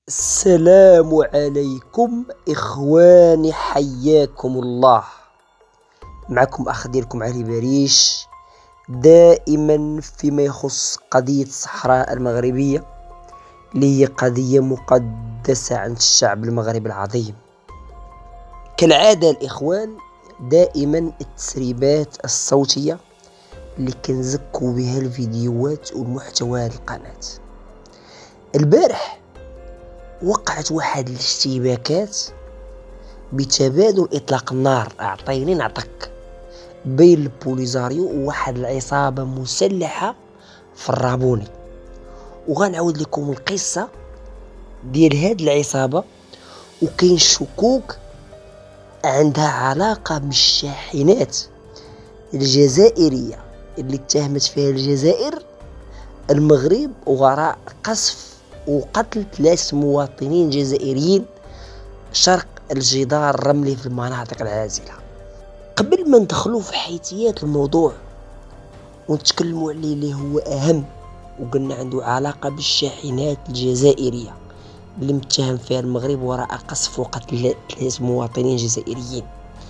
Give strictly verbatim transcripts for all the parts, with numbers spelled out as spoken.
السلام عليكم إخواني، حياكم الله. معكم أخ ديالكم علي بريش، دائما فيما يخص قضية الصحراء المغربية اللي هي قضية مقدسة عند الشعب المغربي العظيم. كالعادة الإخوان، دائما التسريبات الصوتية اللي كنزكو بها الفيديوهات والمحتوى هذه القناة. البارح وقعت واحد الاشتباكات بتبادل اطلاق النار، اعطيني نعطيك، بين البوليزاريو وواحد العصابه مسلحه في الرابوني. وغنعاود لكم القصه ديال هاد العصابه، وكاين شكوك عندها علاقه بالشاحنات الجزائريه اللي اتهمت فيها الجزائر المغرب وراء قصف وقتل ثلاث مواطنين جزائريين شرق الجدار الرملي في المناطق العازلة. قبل ما ندخلوا في حيثيات الموضوع ونتكلموا عليه اللي هو أهم، وقلنا عنده علاقة بالشاحنات الجزائرية اللي متهم فيها المغرب وراء قصف وقتل ثلاث مواطنين جزائريين.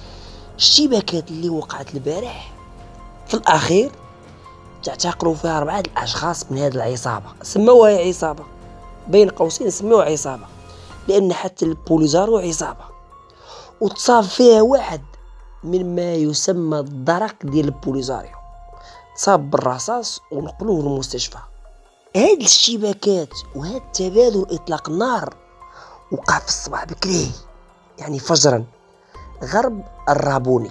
الاشتباكات اللي وقعت البارح في الأخير تعتقلوا فيها أربعة الأشخاص من هذه العصابة، سموها عصابة بين قوسين، سموها عصابة لأن حتى البوليزاريو عصابة، وتصاب فيها واحد من ما يسمى الدرك ديال البوليزاريو، تصاب بالرصاص ونقلوه للمستشفى. هاد الاشتباكات وهاد تبادل إطلاق النار وقع في الصباح بكري، يعني فجرا، غرب الرابوني،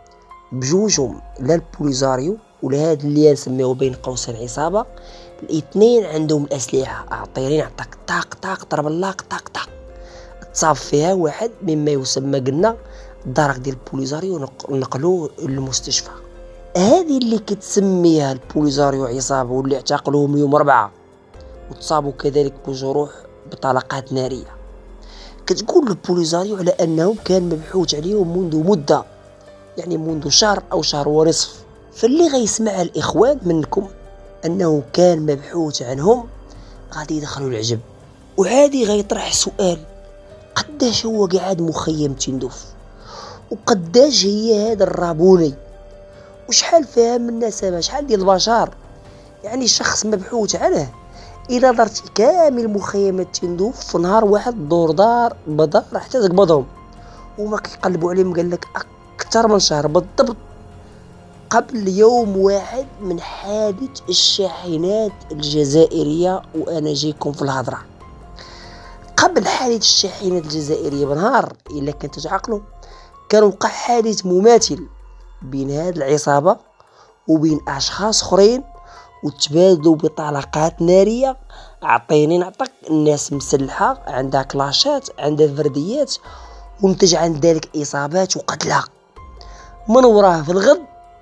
بجوجهم لا البوليزاريو ولا هاد اللي نسميوه بين قوسين عصابة، الاثنين عندهم الأسلحة، أعطيني نعطيك، طاق طاق ضرب اللاق طاق طاق. تصاب فيها واحد مما يسمى قلنا الدرك ديال البوليزاريو ونقلوه للمستشفى. هذه اللي كتسميها البوليزاريو عصابة واللي اعتقلوهم يوم أربعة وتصابوا كذلك بجروح بطلقات نارية. كتقول البوليزاريو على أنه كان مبحوث عليهم منذ مدة، يعني منذ شهر أو شهر ونصف. فاللي غيسمع الإخوان منكم أنه كان مبحوث عنهم غادي يدخلوا العجب، وعادي غيطرح سؤال: قداش هو قاعد مخيم تندوف؟ وقداش هي هذا الرابوني؟ وشحال فيها من نسمة؟ شحال ديال البشر؟ يعني شخص مبحوث عنه إذا درتي كامل مخيمات تندوف في نهار واحد، دور دار بدار حتى تقبضهم، وما كيقلبوا عليهم قال لك أكثر من شهر بالضبط قبل يوم واحد من حادث الشاحنات الجزائرية. وأنا جيكم في الهضرة، قبل حادث الشاحنات الجزائرية بنهار إلا كنتو تعقلوا كان وقع حادث مماثل بين هذه العصابة وبين أشخاص آخرين، وتبادلوا بطلقات نارية. أعطيني نعطيك، الناس مسلحة، عندها كلاشات، عندها فرديات، ونتج عن ذلك إصابات وقتلى. من وراه في الغد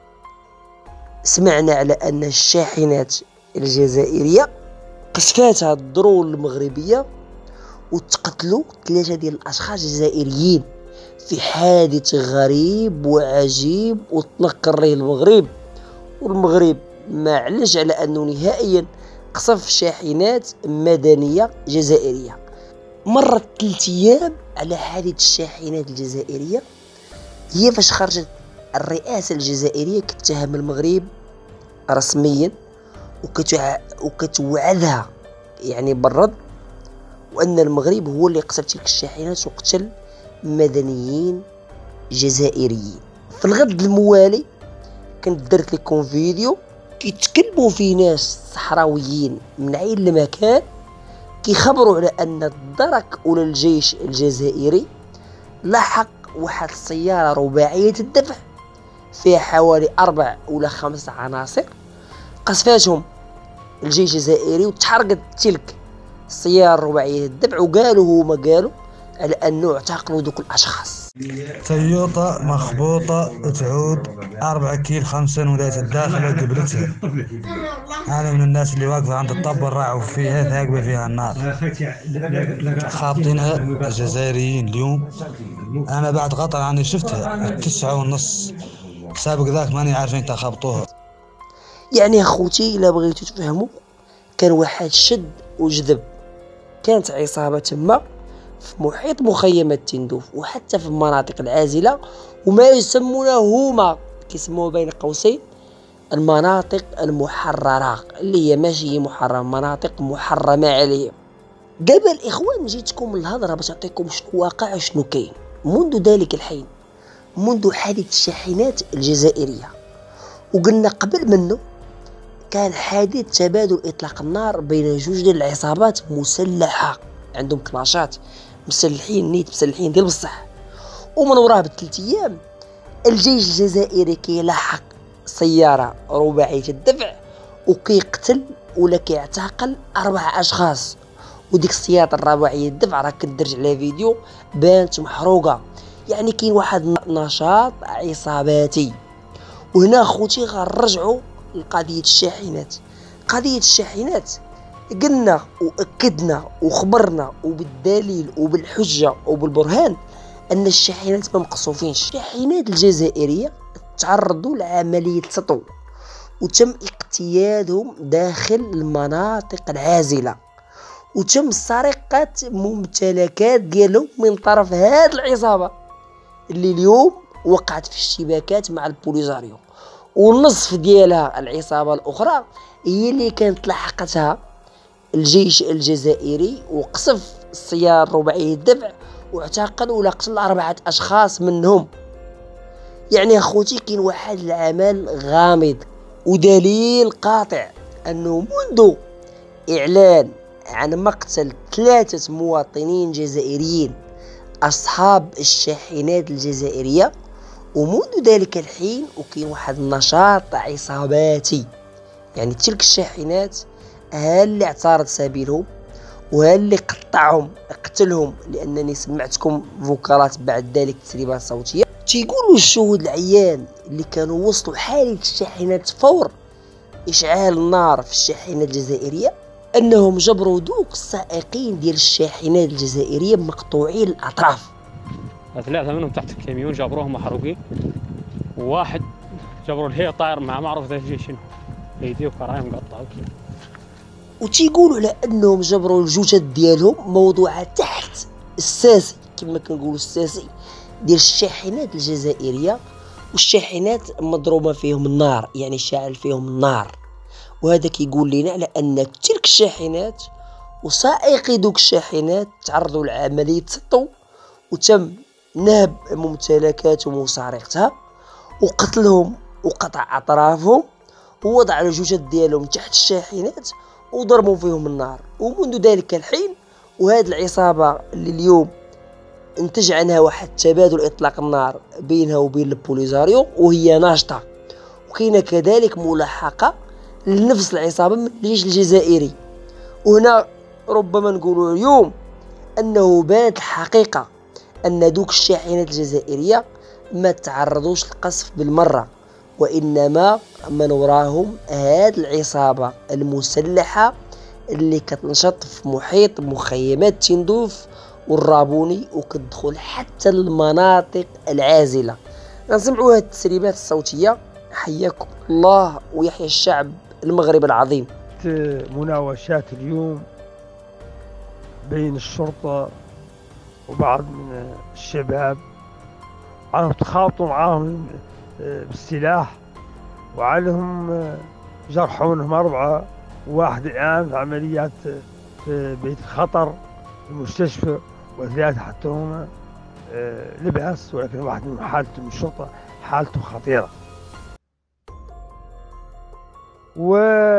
سمعنا على أن الشاحنات الجزائرية قصفتها الدرون المغربية وتقتلوا ثلاثة ديال الأشخاص جزائريين في حادث غريب وعجيب وتنكر ليه المغرب. والمغرب ما علش على أنه نهائيا قصف شاحنات مدنية جزائرية. مرت ثلاث أيام على حادث الشاحنات الجزائرية، هي فاش خرجت الرئاسة الجزائرية كتهم المغرب رسميا وكتوعدها يعني بالرد، وأن المغرب هو اللي قصف تلك الشاحنات وقتل مدنيين جزائريين. في الغد الموالي كنت درت لكم فيديو كيتكلموا فيه ناس صحراويين من عين المكان كيخبروا على أن الدرك ولا الجيش الجزائري لاحق واحد السيارة رباعية الدفع فيها حوالي أربع ولا خمس عناصر، قصفاتهم الجيش الجزائري وتحرقت تلك السيارة الرباعية الدفع. وقالوا هما قالوا على أنه اعتقلوا دوك الأشخاص. تويوتا مخبوطة تعود أربعة كيل خمسة ولاية الداخل قبلتها. أنا من الناس اللي واقفة عند الطب الراعوا فيها ثاقبة فيها النار، خابطينها الجزائريين اليوم. أنا بعد قطع عني شفتها التسعة ونص، سابق ذاك ماني عارفين تخبطوها. يعني أخوتي إلا بغيتوا تفهموا، كان واحد شد وجذب كانت عصابة تما في محيط مخيمات تندوف وحتى في المناطق العازلة، وما يسمونه هما كيسموه بين قوسين المناطق المحررة، اللي هي ماشي محرمة، مناطق محرمة عليهم. قبل الاخوان جيتكم الهضره باش نعطيكم شنو واقع وشنو كاين منذ ذلك الحين، منذ حادث الشاحنات الجزائريه. وقلنا قبل منه كان حادث تبادل اطلاق النار بين جوج ديال العصابات مسلحه، عندهم كلاشات، مسلحين نيت مسلحين ديال بصح. ومن وراه بثلاث ايام الجيش الجزائري كيلاحق سياره رباعيه الدفع وكيقتل ولا كيعتقل اربع اشخاص. وديك السيارة الرباعية الدفع راه كدرج على فيديو بانت محروقة، يعني كاين واحد نشاط عصاباتي. وهنا خوتي غنرجعوا لقضية الشاحنات. قضية الشاحنات قلنا وأكدنا وخبرنا وبالدليل وبالحجة وبالبرهان أن الشاحنات ما مقصوفينش. الشاحنات الجزائرية تعرضوا لعملية سطو وتم اقتيادهم داخل المناطق العازلة، وتم سرقة ممتلكات ديالهم من طرف هاد العصابة اللي اليوم وقعت في اشتباكات مع البوليزاريو. والنصف ديالها العصابة الأخرى هي اللي كانت لحقتها الجيش الجزائري وقصف السيارة الرباعية الدفع واعتقل ولا قتل أربعة أشخاص منهم. يعني أخوتي كاين واحد العمل غامض ودليل قاطع أنه منذ إعلان عن مقتل ثلاثة مواطنين جزائريين أصحاب الشاحنات الجزائرية، ومنذ ذلك الحين وكاين واحد النشاط عصاباتي. يعني تلك الشاحنات ها اللي اعترض سبيلهم وها اللي قطعهم قتلهم، لأنني سمعتكم فوكالات بعد ذلك تسريبات صوتية تيقولوا الشهود العيان اللي كانوا وصلوا حالة الشاحنات فور إشعال النار في الشاحنات الجزائرية انهم جبروا دوك السائقين ديال الشاحنات الجزائريه مقطوعي الاطراف. ثلاثه منهم تحت الكاميون جابروهم محروقين، وواحد جبروا له طاير مع معروف ذا شنو ايديه وكراهيم مقطعه. وتيقولوا على انهم جبروا الجثث ديالهم موضوعه تحت الساسي كما كنقولوا الساسي ديال الشاحنات الجزائريه، والشاحنات مضروبه فيهم النار، يعني شاعل فيهم النار. وهذا كيقول لنا على ان تلك الشاحنات وسائقي دوك الشاحنات تعرضوا لعمليه سطو وتم نهب ممتلكاتهم وسرقتها وقتلهم وقطع اطرافهم ووضع الجثث ديالهم تحت الشاحنات وضربوا فيهم النار. ومنذ ذلك الحين وهذه العصابه اللي اليوم انتج عنها واحد تبادل اطلاق النار بينها وبين البوليزاريو وهي ناشطه، وكاينه كذلك ملاحقه لنفس العصابة من الجيش الجزائري. وهنا ربما نقولوا اليوم أنه بانت الحقيقة أن دوك الشاحنات الجزائرية ما تعرضوش للقصف بالمرة، وإنما من وراهم هاد العصابة المسلحة اللي كتنشط في محيط مخيمات تندوف والرابوني وكتدخل حتى المناطق العازلة. نسمعوا هاد التسريبات الصوتية. حياكم الله ويحيى الشعب المغرب العظيم. مناوشات اليوم بين الشرطة وبعض من الشباب، عنهم تخابطوا معاهم بالسلاح وعليهم جرحونهم أربعة، وواحد الآن في عمليات في بيت الخطر في المستشفى، وثلاثة حتى هما لباس، ولكن واحد من حالته من الشرطة حالته خطيرة. و...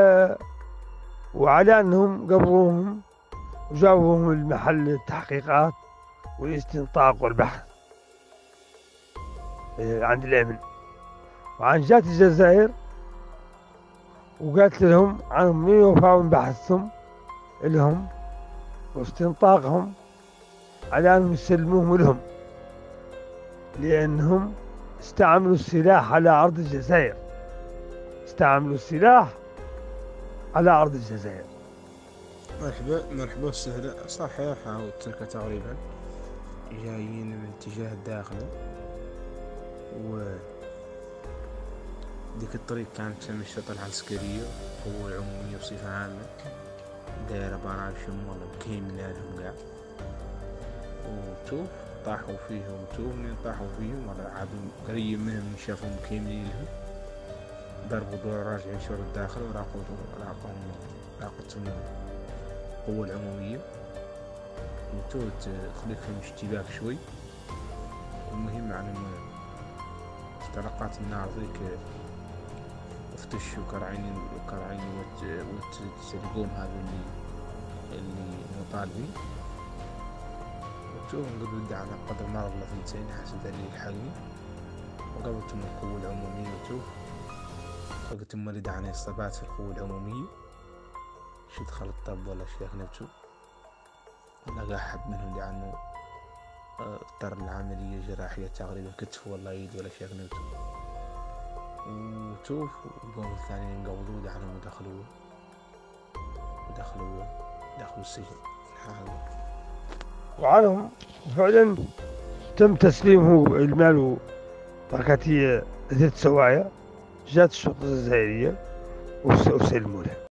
وعلى أنهم قبروهم وجابوهم لمحل التحقيقات والاستنطاق والبحث عند الأمن. وعن جات الجزائر وقالت لهم عنهم من يوفاون بحثهم لهم واستنطاقهم على أنهم يسلموهم لهم، لأنهم استعملوا السلاح على أرض الجزائر، استعملوا السلاح على أرض الجزائر. مرحبا مرحبا وسهلا. صحيح هاو تلك تقريبا جايين من اتجاه الداخل، و ديك الطريق كانت من الشرطة العسكرية والقوة العمومية بصفة عامة، دايرة براجم ولا مكيملالهم قاع، وشوف طاحوا فيهم، شوف منين طاحوا فيهم ولا عادوا قريب منهم شافهم مكيملين لهم، ضربوا دور راجعين شور الداخل وراقوا راقهم راقتهم القوة العمومية، وتو تخلي فيهم اشتباك شوي. المهم عن اختراقات النار ذيك افتش وكرعيني وكرعيني وتسرقوهم هذا اللي اللي مطالبين، وشوف نقول بدي على قدر مرة ولا ثنتين حسب اللي يلحقني، وقبلتهم القوة العمومية. وشوف خلقت مولد عن إصابات في القوة العمومية، شي دخل الطب ولا شي نبتو لقى حد منهم لأنه اضطر العملية جراحية تقريبا كتف ولا يد ولا شي نبتو، وشوف القوم الثانيين انقبضوا لعنهم ودخلوا ودخلوا دخلوا السجن. وعنهم فعلا تم تسليمه المال بركاتية ذات سوايا، جات الشرطة الجزائرية وسلموا له.